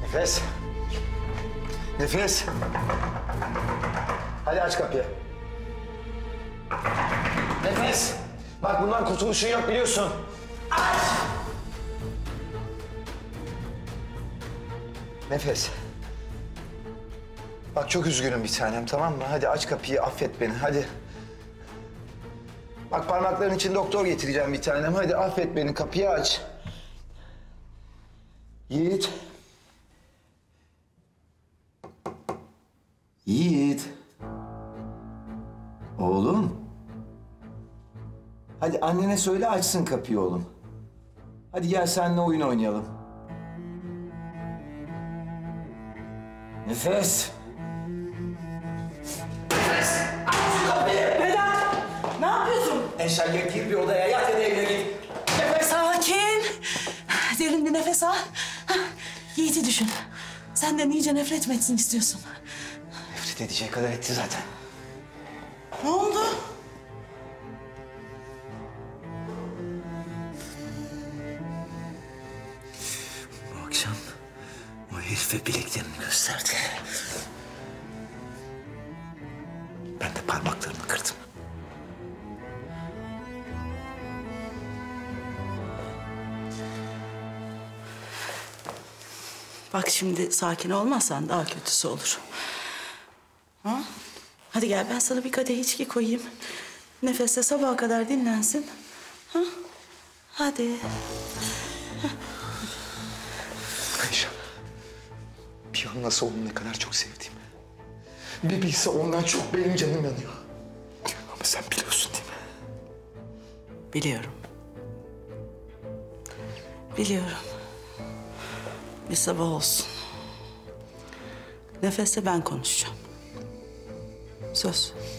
Nefes. Nefes. Hadi aç kapıyı. Nefes. Bak bundan kurtuluşun yok biliyorsun. Aç. Nefes. Bak çok üzgünüm bir tanem, tamam mı? Hadi aç kapıyı, affet beni, hadi. Bak parmakların için doktor getireceğim bir tanem. Hadi affet beni, kapıyı aç. Yiğit. Yiğit. Oğlum. Hadi annene söyle açsın kapıyı oğlum. Hadi gel seninle oyun oynayalım. Nefes. Nefes. Aç şu kapıyı. Vedat! Ne yapıyorsun? Eşerge gir bir odaya, yat ya da evine git. Nefes. Sakin. Derin bir nefes al. Yiğit'i düşün. Senden iyice nefret mi etsin istiyorsun? Nefret edeceği kadar etti zaten. Ne oldu? Bu akşam o herife bileklerini gösterdi. Ben de parmaklarını kırdım. Bak şimdi sakin olmazsan daha kötüsü olur. Ha? Hadi gel ben sana bir kadeh içki koyayım. Nefesle sabaha kadar dinlensin. Ha? Hadi. Ayşe, bir an nasıl onu ne kadar çok sevdiğimi. Bir bilse ondan çok benim canım yanıyor. Ama sen biliyorsun değil mi? Biliyorum. Biliyorum. Bir sabah olsun. Nefesle ben konuşacağım. Söz.